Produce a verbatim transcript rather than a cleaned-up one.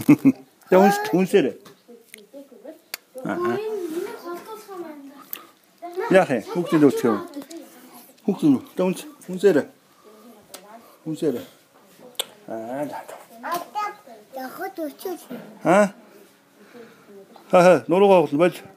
야, 운, 운 세래. 야, 해. 혹시도 어떻게 해. 혹시도. 야, 운, 운 세래. 운 세래. 아, 나도. 나도 쳐. 아? 하하, 놀러 가고, 빨리.